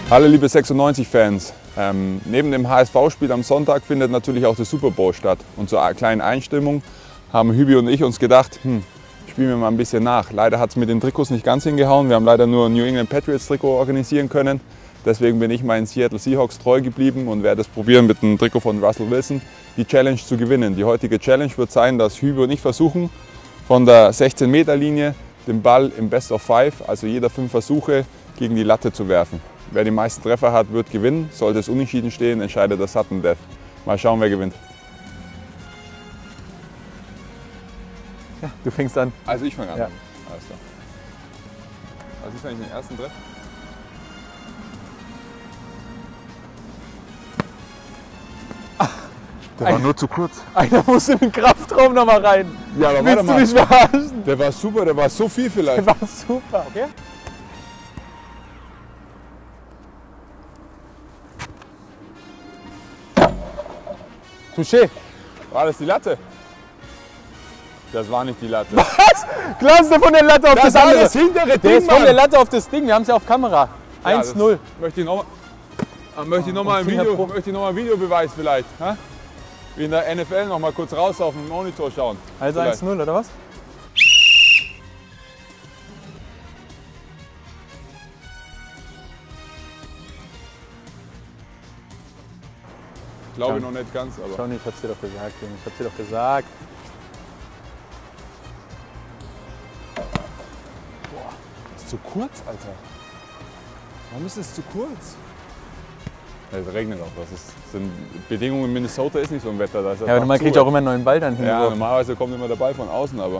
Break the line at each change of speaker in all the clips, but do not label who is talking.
Hallo liebe 96-Fans, neben dem HSV-Spiel am Sonntag findet natürlich auch der Super Bowl statt. Und zur kleinen Einstimmung haben Hübi und ich uns gedacht, spielen wir mal ein bisschen nach. Leider hat es mit den Trikots nicht ganz hingehauen, wir haben leider nur ein New England Patriots Trikot organisieren können. Deswegen bin ich meinen Seattle Seahawks treu geblieben und werde es probieren, mit dem Trikot von Russell Wilson die Challenge zu gewinnen. Die heutige Challenge wird sein, dass Hübi und ich versuchen, von der 16-Meter-Linie den Ball im Best of 5, also jeder 5 Versuche, gegen die Latte zu werfen. Wer die meisten Treffer hat, wird gewinnen. Sollte es unentschieden stehen, entscheidet der Sudden Death. Mal schauen, wer gewinnt.
Ja, du fängst an.
Also ich fange an.
Ja.
Alles klar. Also ich fange den ersten Treff.
Der war nur zu kurz. Einer muss in den Kraftraum noch mal rein.
Ja, aber
willst du mich verarschen?
Der war super, der war so viel vielleicht.
Der war super. Okay. Touché.
War das die Latte? Das war nicht die Latte.
Was? Klar ist der von der Latte auf das andere.
Das hintere Ding,
Der ist von der Latte auf das Ding. Wir haben es ja auf Kamera.
Ja,
1-0.
Möchte ich noch mal einen Videobeweis vielleicht? Ha? Wie in der NFL noch mal kurz raus auf den Monitor schauen.
Also 1-0 oder was?
Ich glaube noch nicht ganz, aber.
Schau nicht, ich hab's dir doch gesagt, Junge. Ich hab's dir doch gesagt.
Boah, ist zu kurz, Alter. Warum ist es zu kurz? Es regnet auch. Sind Bedingungen in Minnesota ist nicht so ein Wetter. Da ist
Ja, aber man kriegt auch immer einen neuen Ball dann hin.
Ja, normalerweise kommt immer der Ball von außen, aber.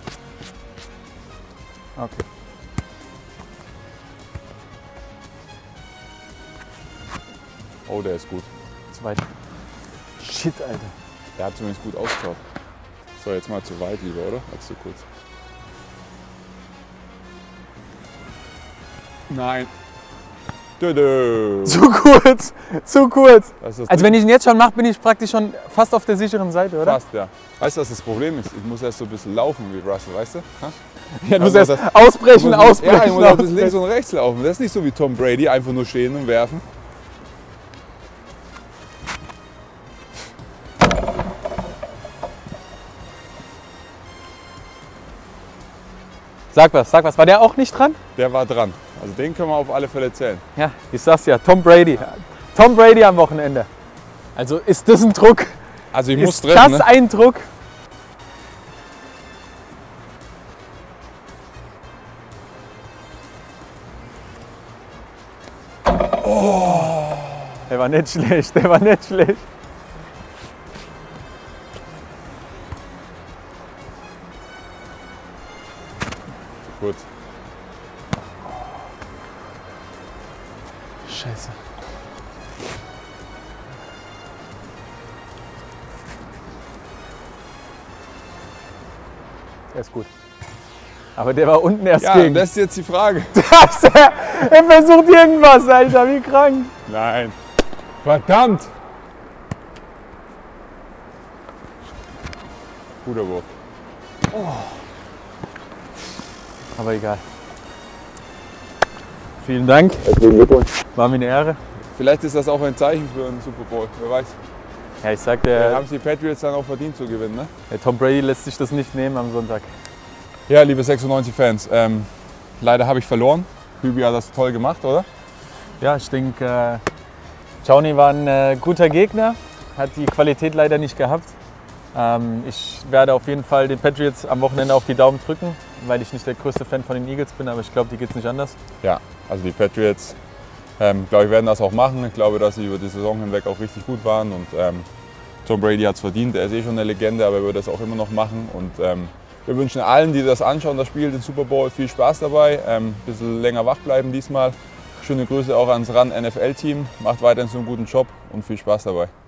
Okay.
Oh, der ist gut.
Zweit. Shit, Alter.
Der hat zumindest gut ausgeschaut. So, jetzt mal zu weit lieber, oder? Als zu kurz. Nein.
Zu kurz, zu kurz.
Also
wenn ich ihn jetzt schon mache, bin ich praktisch schon fast auf der sicheren Seite, oder?
Fast, ja. Weißt du, was das Problem ist? Ich muss erst so ein bisschen laufen wie Russell, weißt du? Ha?
Ja, du musst erst ausbrechen.
Ja, ich muss auch ein bisschen links und rechts laufen. Das ist nicht so wie Tom Brady, einfach nur stehen und werfen.
Sag was. War der auch nicht dran?
Der war dran. Also den können wir auf alle Fälle zählen.
Ja, ich sag's ja, Tom Brady. Tom Brady am Wochenende. Also ist das ein Druck?
Also ich muss
ist
treffen,
das
ne?
ein Druck? Oh. Der war nicht schlecht,
Gut.
Scheiße. Der ist gut. Aber der war unten erst
Ja,
gegen.
das ist jetzt die Frage.
Er versucht irgendwas, Alter, wie krank.
Nein. Verdammt! Guter Wurf.
Aber egal. Vielen Dank. War mir eine Ehre.
Vielleicht ist das auch ein Zeichen für einen Super Bowl, wer weiß.
Ja, ich sag,
Haben es die Patriots dann auch verdient zu gewinnen, ne?
der Tom Brady lässt sich das nicht nehmen am Sonntag.
Ja, liebe 96-Fans, leider habe ich verloren. Hübi hat das toll gemacht, oder?
Ja, ich denke, Johnny war ein guter Gegner, hat die Qualität leider nicht gehabt. Ich werde auf jeden Fall den Patriots am Wochenende auf die Daumen drücken, weil ich nicht der größte Fan von den Eagles bin, aber ich glaube, die geht es nicht anders.
Ja, also die Patriots, glaube ich, werden das auch machen. Ich glaube, dass sie über die Saison hinweg auch richtig gut waren und Tom Brady hat es verdient. Er ist eh schon eine Legende, aber er wird das auch immer noch machen. Und wir wünschen allen, die das anschauen, das Spiel, den Super Bowl, viel Spaß dabei. Ein bisschen länger wach bleiben diesmal. Schöne Grüße auch ans RAN NFL-Team. Macht weiterhin so einen guten Job und viel Spaß dabei.